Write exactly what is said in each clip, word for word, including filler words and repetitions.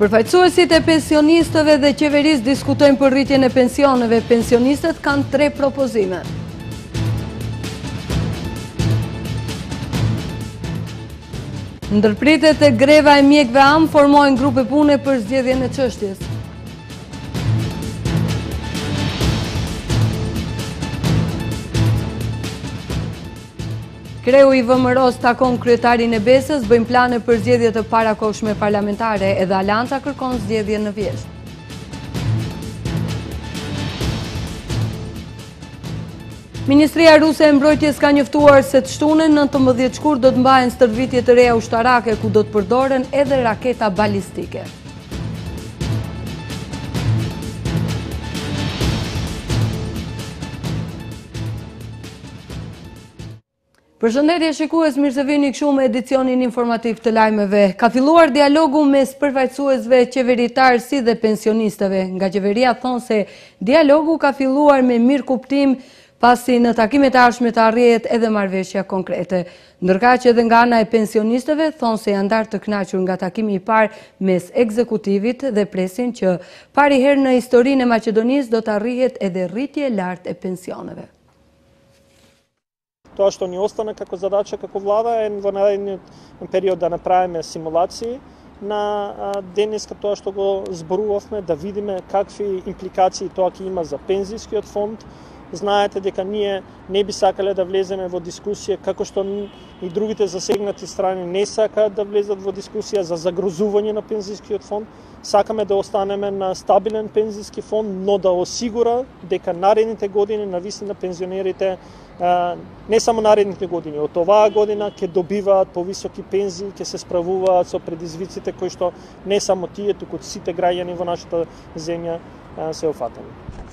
Përfaqësuesit e pensionistëve dhe qeverisë diskutojnë për rritjen e pensioneve. Pensionistët kanë tre propozime. Ndërpritet e greva e mjekëve am formojnë grupe pune për zgjedhjen e çështjes. Kreu i V M R-s takon kryetarin e Besës, bëjnë plane për zgjedhje të parakohshme parlamentare, edhe Alanca kërkon zgjedhje në vjesht. Ministria Ruse e Mbrojtjes ka njoftuar se të shtunën nëntëmbëdhjetë shkurt do të mbahen stërvitje të reja ushtarake ku do të përdoren edhe raketa balistike. Përshëndetje shikues, mirë se vini këtu me edicionin informativ të lajmeve. Ka filluar dialogu mes përfaqësuesve qeveritar si dhe pensionistëve. Nga qeveria thonë se dialogu ka filluar me mirë kuptim pasi në takimet e ardhshme të arrihet edhe marrëveshja konkrete. Ndërkaq që edhe nga ana e pensionistëve thonë se janë ndarë të kënaqur nga takimi i parë mes ekzekutivit dhe presin që pari herë në historinë e Maqedonisë do të arrihet edhe rritje e lartë e pensioneve. Тоа што ни остана како задача, како влада, е во наредниот период да направиме симулации на денеска тоа што го зборувавме, да видиме какви импликации тоа ќе има за пензискиот фонд. Знаете дека ние не би сакале да влеземе во дискусија, како што и другите засегнати страни не сакаат да влезат во дискусија за загрозување на пензискиот фонд. Сакаме да останеме на стабилен пензиски фонд, но да осигура дека наредните години навистина пензионерите, не само наредните години, од оваа година ќе добиваат повисоки пензии, ќе се справуваат со предизвиците кои што не само тие, туку сите граѓани во нашата земја се офатени.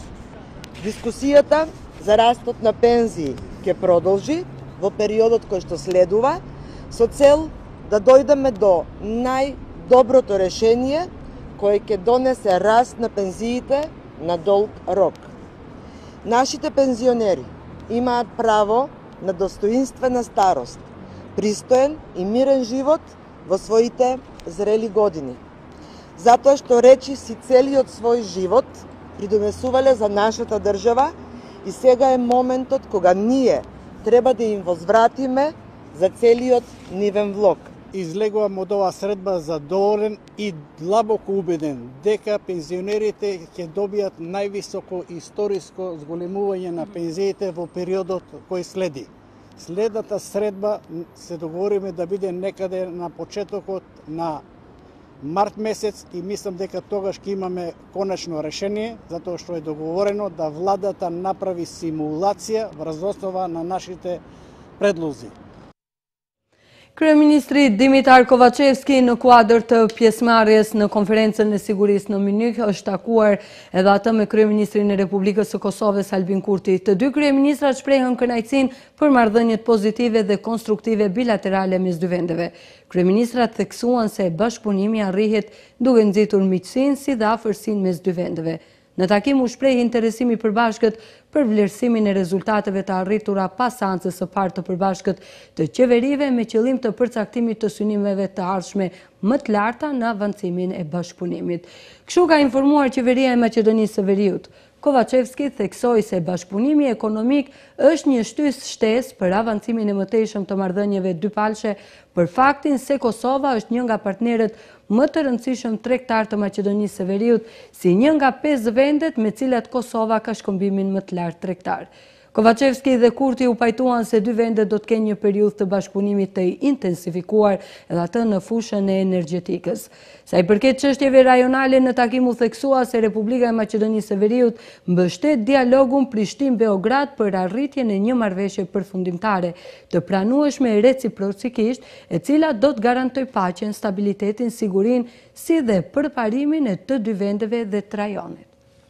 Дискусијата за растот на пензии ќе продолжи во периодот кој што следува, со цел да дојдеме до најдоброто решение кое ќе донесе раст на пензиите на долг рок. Нашите пензионери имаат право на достоинствена старост, пристоен и мирен живот во своите зрели години. Затоа што речи си целиот свој живот придонесувале за нашата држава и сега е моментот кога ние треба да им возвратиме за целиот нивен влог. Излегувам од оваа средба задоволен и длабоко убеден дека пензионерите ќе добијат највисоко историско зголемување на пензиите во периодот кој следи. Следната средба се договориме да биде некаде на почетокот на март месец и мислам дека тогаш ќе имаме конечно решение, затоа што е договорено да владата направи симулација врз основа на нашите предлози. Kryeministri Dimitar Kovacevski në kuadër të pjesëmarrjes në konferencën e sigurisë në Munich është takuar edhe atë me kryeministrin e Republikës së Kosovës Albin Kurti. Të dy kryeministrat shprehën kënaqësinë për marrëdhëniet pozitive dhe konstruktive bilaterale mes dy vendeve. Kryeministrat theksuan se bashkëpunimi arrihet duke nxitur miqësinë si dhe afërsinë mes dy vendeve. Në takim u shpreh interesimi i përbashkët për vlerësimin e rezultateve të arritura pas seancës së parë të përbashkët të qeverive me qëllim të përcaktimit të synimeve të ardhshme më të larta në avancimin e bashkëpunimit. Kështu ka informuar qeveria e Maqedonisë së Veriut. Kovacevski theksoi se bashkëpunimi ekonomik është një shtys shtesë për avancimin e mëtejshëm të marrëdhënieve dypalshe, për faktin se Kosova është një nga partnerët më të rëndësishëm tregtar të Maqedonisë së Veriut, si një nga pesë vendet me cilat Kosova ka shkëmbimin më të lartë tregtar. Kovacevski dhe Kurti u pajtuan se dy vendet do të kenë një periudhë të bashkëpunimit të intensifikuar edhe atë në fushën e energjetikës. Sa i përket çështjeve rajonale, në takim u theksua se Republika e Maqedonisë së Veriut mbështet dialogun Prishtinë-Beograd për arritjen e një marrëveshje përfundimtare të pranueshme reciprokisht, e cila do të garantoj paqen, stabilitetin, sigurinë si dhe përparimin e të dy vendeve dhe të rajonit.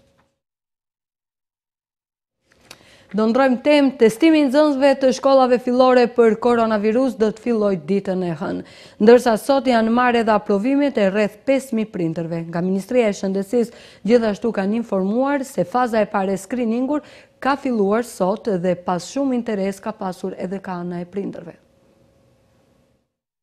Do ndrojmë temë, testimi i nxënësve të shkollave fillore për koronavirus do të fillojë ditën e hënë, ndërsa sot janë marrë edhe aprovimet e rreth pesë mijë prindërve. Nga Ministria e Shëndetësisë gjithashtu kanë informuar se faza e parë e skriningur ka filluar sot dhe pas shumë interes ka pasur edhe ka ana e prindërve.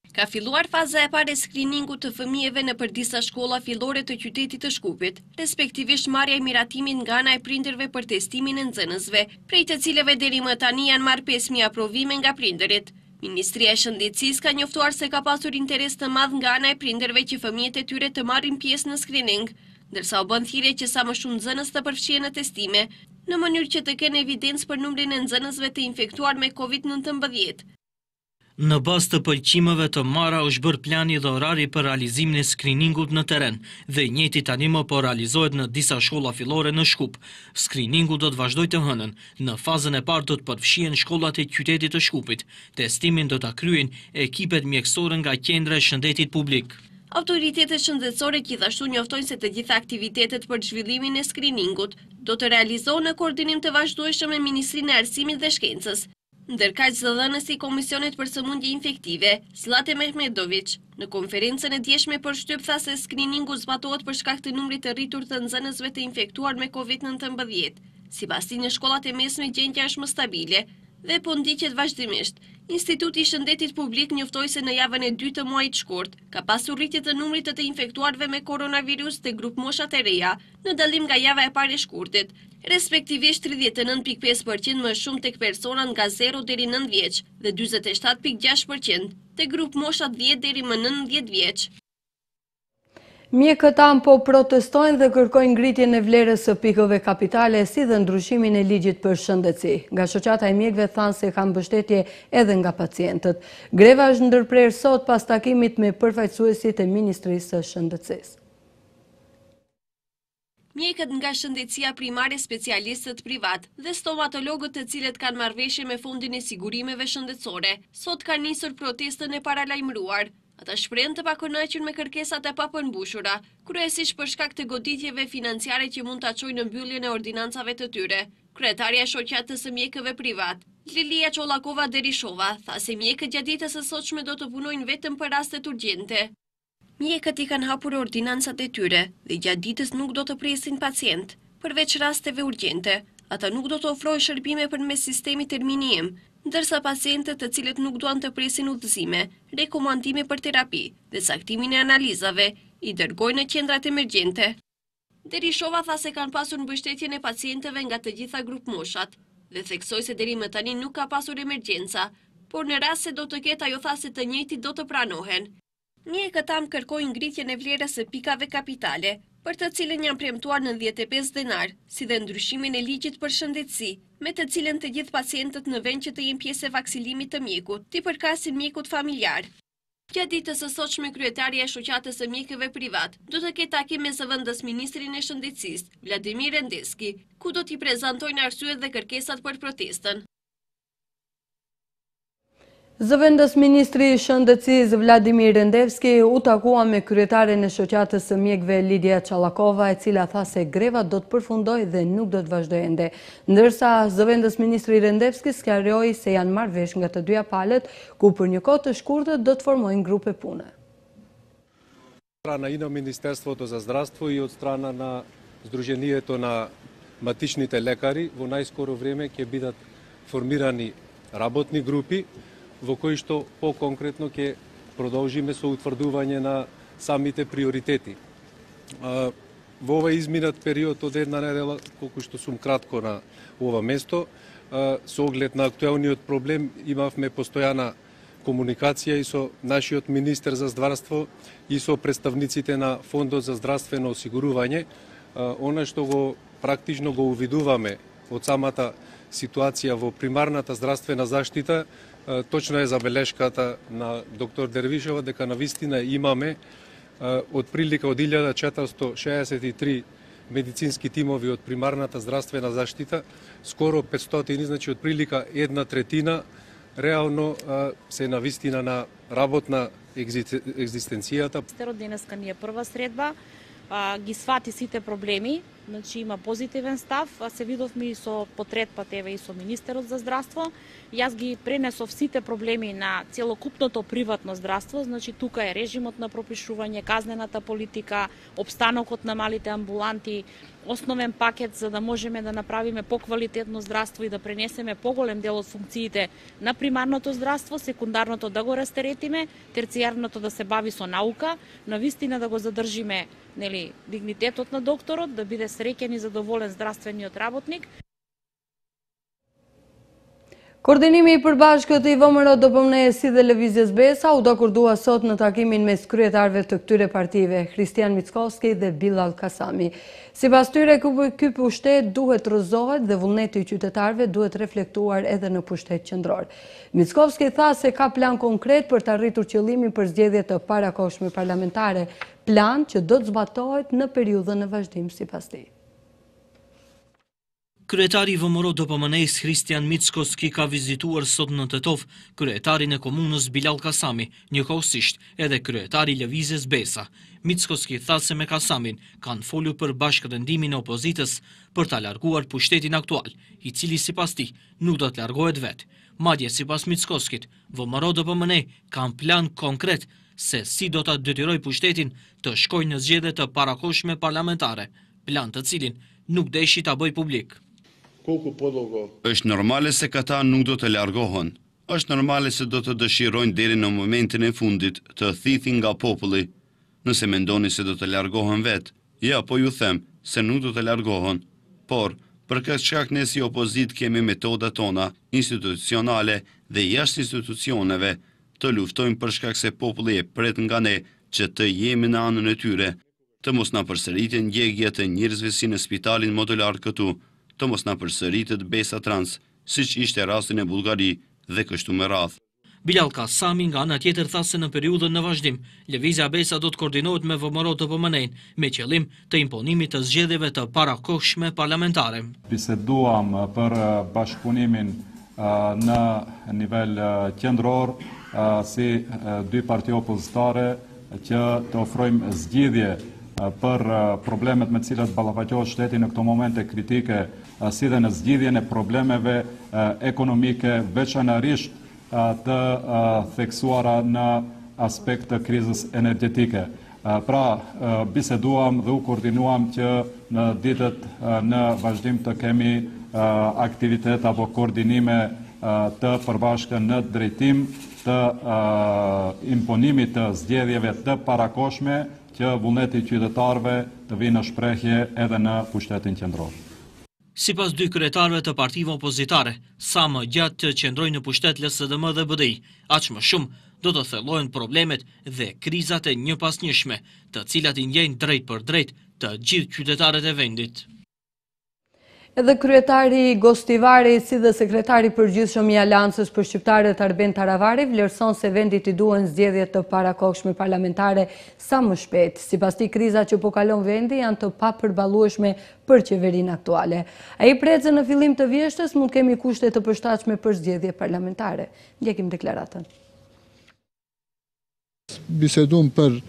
Ka filluar faza e parë e skriningut të fëmijëve në për disa shkolla fillore të qytetit të Shkupit, respektivisht marrja e miratimit nga ana e prindërve për testimin e nxënësve, prej të cilëve deri më tani janë marrë pesë mijë aprovime nga prindërit. Ministria e Shëndetësisë ka njoftuar se ka pasur interes të madh nga ana e prindërve që fëmijët e tyre të marrin pjesë në skrining, ndërsa u bën thirrje që sa më shumë nxënës të përfshihen në testime, në mënyrë që të kenë evidencë për numrin e nxënësve të infektuar me kovid nëntëmbëdhjetë. Në bazë të pëlqimeve të marra është bërë plani dhe orari për realizimin e skriningut në teren dhe i njëjti tani më po realizohet në disa shkolla fillore në Shkup. Skriningu do të vazhdojë të hënën. Në fazën e parë do të përfshihen shkollat e qytetit të Shkupit. Testimin do ta kryejnë ekipet mjekësore nga qendra e shëndetit publik. Autoritetet shëndetësore gjithashtu njoftojnë se të gjitha aktivitetet për zhvillimin e skriningut do të realizohen në koordinim të vazhdueshëm me Ministrinë e Arsimit dhe Shkencës. Ndërkaq zëdhënësi i Komisionit për Sëmundje Infektive, Zlate Mehmedović, në konferencën e djeshme për shtyp tha se skriningu zbatohet për shkak të numrit të rritur të nxënësve të infektuar me kovid nëntëmbëdhjetë. Sipas tij, në shkollat e mesme gjendja është më stabile dhe po ndiqet vazhdimisht. Instituti i Shëndetit Publik njoftoi se në javën e dytë të muajit shkurt ka pasur rritje të numrit të të infektuarve me koronavirus te grup moshat e reja, në dallim nga java e parë e shkurtit, respektivisht tridhjetë e nëntë pikë pesë përqind më shumë tek personat nga zero deri në nëntë vjeç dhe dyzet e shtatë pikë gjashtë përqind tek grup moshat dhjetë deri më nëntëdhjetë vjeç. Mjekët tanë po protestojnë dhe kërkojnë ngritjen e vlerës së pikëve kapitale si dhe ndryshimin e ligjit për shëndetësi. Nga shoqata e mjekëve thanë se kanë mbështetje edhe nga pacientët. Greva është ndërprerë sot pas takimit me përfaqësuesit e Ministrisë së Shëndetësisë. Mjekët nga shëndetësia primare, specialistët privat dhe stomatologët të cilët kanë marrëveshje me Fondin e Sigurimeve Shëndetësore, sot kanë nisur protestën e paralajmëruar. Ata shprehen të pakënaqur me kërkesat e papërmbushura, kryesisht për shkak të goditjeve financiare që mund ta çojnë në mbylljen e ordinancave të tyre. Kryetaria e shoqatës së mjekëve privat, Lilia Çollakova Derishova, tha se mjekët gjatë ditës së sotshme do të punojnë vetëm për rastet urgjente. Mjekët i kanë hapur ordinancat e tyre dhe gjatë ditës nuk do të presin pacient, përveç rasteve urgjente. Ata nuk do të ofrojnë shërbime përmes sistemit Terminiem, ndërsa pacientët të cilët nuk duan të presin udhëzime, rekomandime për terapi dhe saktimin e analizave i dërgojnë në qendrat emergjente. Derishova tha se kanë pasur mbështetjen e pacientëve nga të gjitha grup moshat dhe theksoi se deri më tani nuk ka pasur emergjenca, por në rast se do të ketë ajo tha se të njëjtit do të pranohen. Mjekët tanë kërkojnë ngritjen e vlerës së pikave kapitale, për të cilën janë premtuar nëntëdhjetë e pesë denar, si dhe ndryshimin e ligjit për shëndetësi, me të cilën të gjithë pacientët në vend që të jenë pjesë e vaksilimit të mjekut, t'i përkasin mjekut familjar. Gjatë ditës së sotshme kryetaria e shoqatës së mjekëve privat do të ketë takim me zëvendës ministrin e shëndetësisë, Vladimir Rendeski, ku do t'i prezantojnë arsyet dhe kërkesat për protestën. Zëvendës Ministri i Shëndetësisë Vladimir Rendevski u takua me kryetaren e shoqatës së mjekëve Lidia Çollakova, e cila tha se greva do të përfundojë dhe nuk do të vazhdojë ende. Ndërsa zëvendës Ministri Rendevski sqaroi se janë marrë vesh nga të dyja palët, ku për një kohë të shkurtër do të formojnë grupe pune. Strana i na Министерството за здравство и от страна на Сдружението на матичните лекари во најскоро време ќе бидат формирани работни групи во кои што по-конкретно ќе продолжиме со утврдување на самите приоритети. Во овој изминат период од една недела, колку што сум кратко на ова место, со оглед на актуелниот проблем имавме постојана комуникација и со нашиот министер за здравство и со представниците на Фондот за здравствено осигурување. Она што го практично го увидуваме од самата ситуација во примарната здравствена заштита, точно е забелешката на доктор Дервишова дека навистина имаме од прилика од илјада четиристотини шеесет и три медицински тимови од примарната здравствена заштита, скоро петстотини, значи од прилика една третина, реално се навистина на работна екзистенцијата. Денеска ни е прва средба, ги свати сите проблеми значи има позитивен став, а се видовме и со потретбата еве и со министерот за здравство. Јас ги пренесов сите проблеми на целокупното приватно здравство, значи тука е режимот на пропишување, казнената политика, обстанокот на малите амбуланти, основен пакет за да можеме да направиме поквалитетно здравство и да пренесеме поголем дел од функциите на примарното здравство, секундарното да го растеретиме, терцијарното да се бави со наука, навистина да го задржиме, нели, дигнитетот на докторот, да биде среќен и задоволен здравствениот работник. Koordinimi i përbashkët i V M R D P M N-s si dhe Lëvizjes Besa u dakordua sot në takimin mes kryetarëve të këtyre partive, Kristian Mickovski dhe Bilal Kasami. Sipas tyre, ky pushtet duhet rrëzohet dhe vullneti i qytetarëve duhet reflektuar edhe në pushtet qendror. Mickovski tha se ka plan konkret për të arritur qëllimin për zgjedhje të parakohshme parlamentare, plan që do të zbatohet në periudhën e vazhdim sipas tij. Kryetari i V M R D P M N-s Kristian Mickovski ka vizituar sot në Tetov kryetarin e komunës Bilal Kasami, njëkohësisht edhe kryetari i Lëvizjes Besa. Mickovski tha se me Kasamin kanë folur për bashkërendimin e opozitës për ta larguar pushtetin aktual, i cili sipas tij nuk do të largohet vetë. Madje sipas Mickovskit, V M R D P M N kanë plan konkret se si do ta detyroj pushtetin të shkojë në zgjedhje të parakohshme parlamentare, plan të cilin nuk deshi ta bëj publik. Është normale se këta nuk do të largohen. Është normale se do të dëshirojnë deri në momentin e fundit të thithin nga populli. Nëse mendoni se do të largohen vetë, ja, po ju them se nuk do të largohen. Por, për këtë shkak ne si opozit kemi metodat tona institucionale dhe jashtë institucioneve të luftojmë për shkak se populli e pret nga ne që të jemi në anën e tyre, të mos na përsëritin ndjegjet e njerëzve si në spitalin modular këtu, të mos na përsëritet Besa Trans, siç ishte rastin e Bullgari dhe kështu me radhë. Bilal Kasami nga ana tjetër tha se në periudhën në vazhdim, Lëvizja Besa do të koordinohet me V M R D P M N me qëllim të imponimit të zgjedhjeve të parakohshme parlamentare. Biseduam për bashkëpunimin në nivel qendror si dy parti opozitare që të ofrojmë zgjidhje për problemet me cilat ballafaqohet shteti në këto momente kritike, si dhe në zgjidhjen e problemeve ekonomike, veçanërisht të theksuara në aspekt të krizës energjetike. Pra, biseduam dhe u koordinuam që në ditët në vazhdim të kemi aktivitet apo koordinime të përbashkëta në drejtim të imponimit të zgjedhjeve të parakohshme që vullneti i qytetarëve të vinë në shprehje edhe në pushtetin qendror. Sipas dy kryetarëve të partive opozitare, sa më gjatë të qëndrojnë në pushtet L S D M dhe B D I, aq më shumë do të thellohen problemet dhe krizat e njëpasnjëshme, të cilat i ndjejnë drejt për drejt të gjithë qytetarët e vendit. Edhe kryetari Gostivari si dhe sekretari përgjithshëm i Aleancës për Shqiptarët Arben Taravari vlerëson se vendit i duhen zgjedhje të parakohshme parlamentare sa më shpejt. Sipas tij, krizat që po kalon vendi janë të papërballueshme për qeverinë aktuale. Ai pret se në fillim të vjeshtës mund kemi kushte të përshtatshme për zgjedhje parlamentare. Ndjekim deklaratën. Bisedum për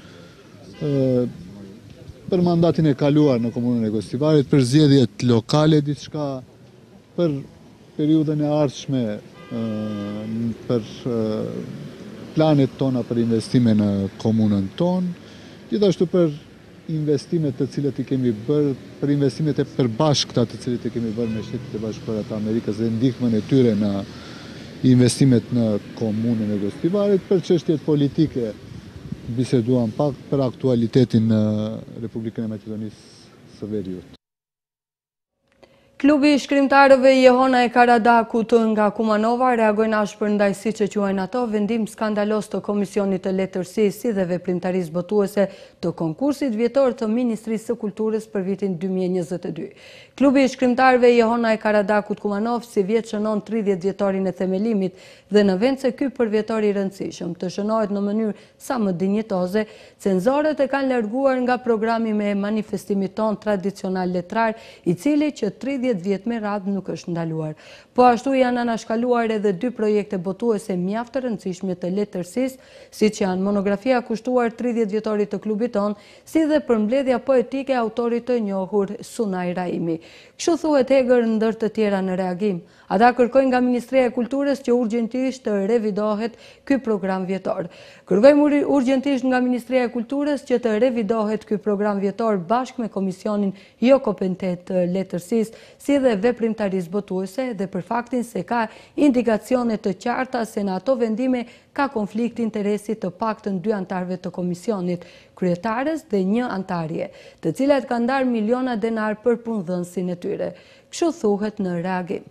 për mandatin e kaluar në komunën e Gostivarit, për zgjedhjet lokale diçka, për periudhën e ardhshme, për planet tona për investime në komunën tonë, gjithashtu për investimet të cilët i kemi bërë, për investimet e përbashkëta të cilët i kemi bërë me Shtetet e Bashkuara të Amerikës dhe ndihmën e tyre në investimet në komunën e Gostivarit, për çështjet politike biseduam pak për aktualitetin në Republikën e Maqedonisë së Veriut. Klubi i shkrimtarëve Jehona e Karadakut nga Kumanova reagojnë ashpër ndaj siç e quajnë ato vendim skandalos të Komisionit të Letërsisë si dhe Veprimtarisë Botuese të konkursit vjetor të Ministrisë së Kulturës për vitin dy mijë e njëzet e dy. Klubi i shkrimtarëve Jehona e Karadakut Kumanov si vjet shënon tridhjetë vjetorin e themelimit dhe në vend se ky përvjetor i rëndësishëm të shënohet në mënyrë sa më dinjitoze, cenzorët e kanë larguar nga programi me manifestimit ton tradicional letrar, i cili që tridhjetë tridhjetë vjet me radhë nuk është ndaluar. Po ashtu janë anashkaluar edhe dy projekte botuese mjaft të rëndësishme të letërsisë, siç janë monografia kushtuar tridhjetë vjetorit të klubit ton, si dhe përmbledhja poetike e autorit të njohur Sunaj Raimi. Kështu thuhet Hegër ndër të tjera në reagim. Ata kërkojnë nga Ministria e Kulturës që urgjentisht të revidohet ky program vjetor. Kërkojmë urgjentisht nga Ministria e Kulturës që të revidohet ky program vjetor bashkë me Komisionin jo kompetent të letërsisë, si dhe veprimtarisë botuese, dhe për faktin se ka indikacione të qarta se në ato vendime ka konflikt interesi të paktën dy antarëve të komisionit, kryetares dhe një antarje, të cilat kanë ndarë miliona denar për punëdhënësin e tyre. Kështu thuhet në reagim.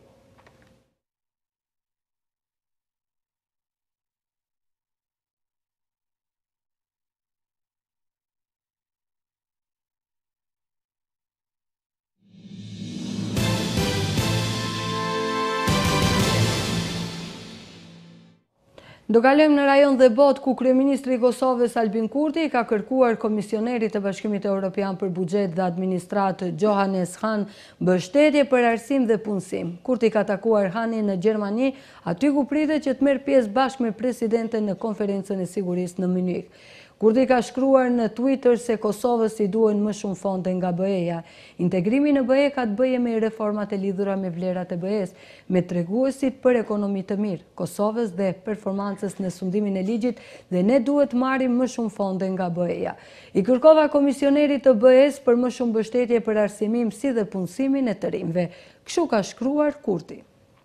Do kalojmë në rajon dhe bot, ku Kryeministri i Kosovës Albin Kurti ka kërkuar Komisionerit të Bashkimit Evropian për Buxhet dhe Administratë Johannes Hahn mbështetje për arsim dhe punësim. Kurti ka takuar Hahnin në Gjermani, aty ku pritet që të merr pjesë bashkë me presidenten në konferencën e sigurisë në Munich. Kurti ka shkruar në Twitter se Kosovës i duhen më shumë fonde nga B E-ja. Integrimi në B E ka të bëjë me reformat e lidhura me vlerat e B E-s, me treguesit për ekonomi të mirë, Kosovës dhe performancës në sundimin e ligjit, dhe ne duhet marrim më shumë fonde nga B E-ja. I kërkova Komisionerit të B E-s për më shumë mbështetje për arsimim si dhe punësimin e të rinjve. Kështu ka shkruar Kurti.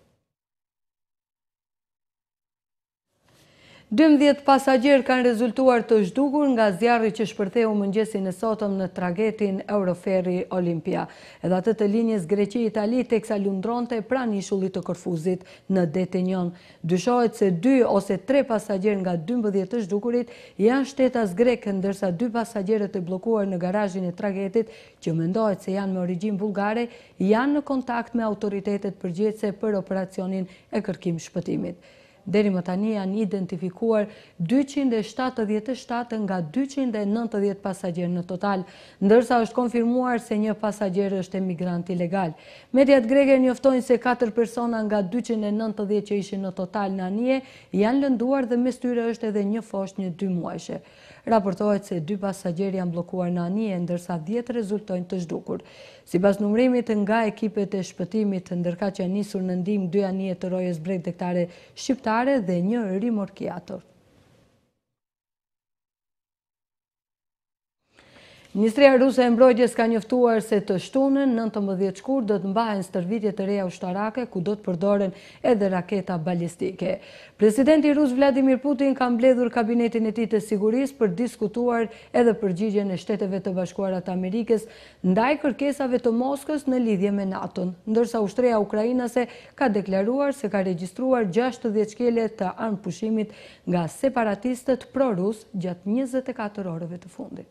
dymbëdhjetë pasagjerë kanë rezultuar të zhdukur nga zjarri që shpërtheu mëngjesin e sotëm në tragetin Euroferri Olimpia. Edhe atë të linjës Greqi-Itali teksa lundronte pranë ishullit të Korfuzit në detin jon. Dyshohet se dy ose tre pasagjerë nga dymbëdhjetë të zhdukurit janë shtetas grek, ndërsa dy pasagjerët e bllokuar në garazhin e tragetit, që mendohet se janë me origjinë bullgare, janë në kontakt me autoritetet përgjegjëse për operacionin e kërkim shpëtimit. Deri më tani janë identifikuar dyqind e shtatëdhjetë e shtatë nga dyqind e nëntëdhjetë pasagjerë në total, ndërsa është konfirmuar se një pasagjer është emigrant ilegal. Mediat greke njoftojnë se katër persona nga dyqind e nëntëdhjetë që ishin në total në anije janë lënduar dhe mes tyre është edhe një foshnjë dy muajshe. Raportohet se dy pasagjerë janë bllokuar në anije, ndërsa dhjetë rezultojnë të zhdukur. Sipas numërimit nga ekipet e shpëtimit, ndërka që janë nisur në ndihmë dy anije të rojës bregdektare shqiptare dhe një rimorkiator. Ministria Ruse e Mbrojtjes ka njoftuar se të shtunën nëntëmbëdhjetë shkurt do të mbahen stërvitje të reja ushtarake ku do të përdoren edhe raketa balistike. Presidenti rus Vladimir Putin ka mbledhur kabinetin e tij të sigurisë për diskutuar edhe përgjigjen e Shteteve të Bashkuara të Amerikës ndaj kërkesave të Moskës në lidhje me NATO-n, ndërsa ushtria ukrainase ka deklaruar se ka regjistruar gjashtëdhjetë shkelje të armë pushimit nga separatistët pro-rus gjatë njëzet e katër orëve të fundit.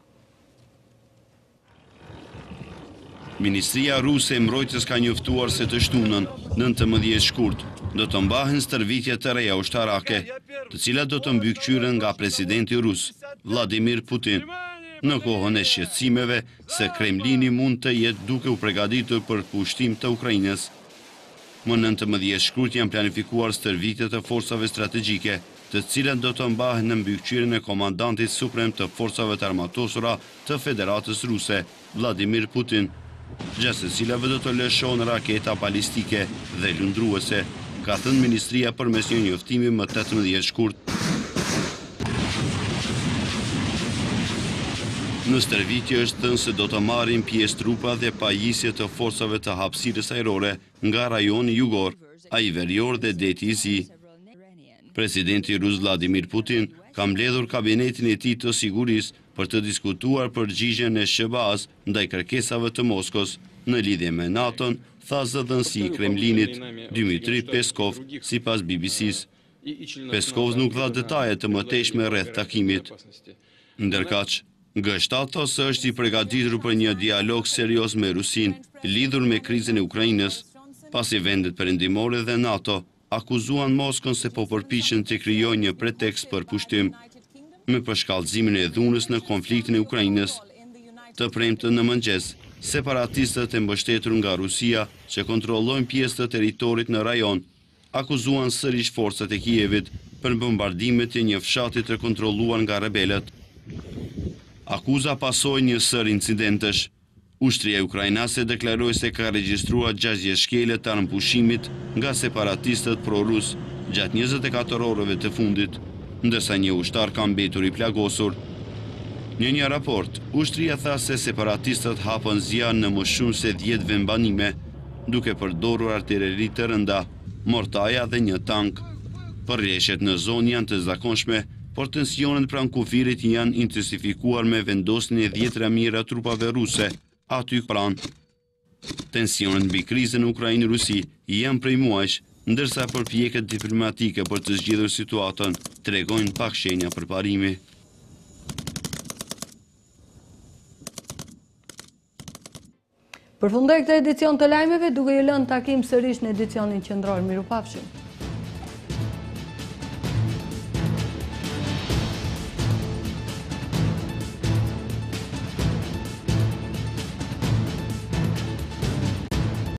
Ministria Ruse e Mbrojtjes ka njoftuar se të shtunën nëntëmbëdhjetë shkurt do të mbahen stërvitje të reja ushtarake, të cilat do të mbykëqyren nga presidenti rus Vladimir Putin, në kohën e shqetësimeve se Kremlini mund të jetë duke u përgatitur për pushtim të Ukrainës. Më nëntëmbëdhjetë shkurt janë planifikuar stërvitje të forcave strategjike, të cilat do të mbahen në mbykëqyrjen e komandantit suprem të forcave të armatosura të Federatës Ruse, Vladimir Putin, gjatë së cilave do të lëshohen raketa balistike dhe lundruese, ka thënë Ministria përmes një njoftimi më tetëmbëdhjetë shkurt. Në stërvitje është thënë se do të marrin pjesë trupa dhe pajisje të forcave të hapësirës ajrore nga rajoni jugor, ai verior dhe deti i Zi. Presidenti rus Vladimir Putin ka mbledhur kabinetin e tij të sigurisë për të diskutuar përgjigjen e S B A-s ndaj kërkesave të Moskos në lidhje me NATO-n, tha zëdhënësi i Kremlinit Dmitri Peskov, sipas B B C-s. Peskov nuk dha detaje të mëtejshme rreth takimit. Ndërkaq, G shtatë thosë se është i përgatitur për një dialog serioz me Rusin, lidhur me krizën e Ukrainës, pasi vendet perëndimore dhe NATO akuzuan Moskën se po përpiqen të krijojnë një pretekst për pushtim, me përshkallëzimin e dhunës në konfliktin e Ukrainës. Të premtën në mëngjes, separatistët e mbështetur nga Rusia që kontrollojnë pjesë të teritorit në rajon, akuzuan sërish forcat e Kievit për bombardimet e një fshati të kontrolluar nga rebelët. Akuza pasoi një sër incidentesh. Ushtria ukrainase deklaroi se ka regjistruar gjashtëdhjetë shkelje të armëpushimit nga separatistët pro-rus gjatë njëzet e katër orëve të fundit, ndërsa një ushtar ka mbetur i plagosur. Në një raport, ushtria tha se separatistët hapën zjarr në më shumë se dhjetë vendbanime, duke përdorur artilleri të rënda, mortaja dhe një tank. Përreshjet në zonë janë të zakonshme, por tensionet pranë kufirit janë intensifikuar me vendosjen e dhjetëra mijëra trupave ruse aty pranë. Tensionet mbi krizën në Ukrainë-Rusi janë prej muajsh, ndërsa përpjekjet diplomatike për të zgjidhur situatën tregojnë pak shenja përparimi. Përfundoj këtë edicion të lajmeve duke ju lënë takim sërish në edicionin qendror. Mirupafshim.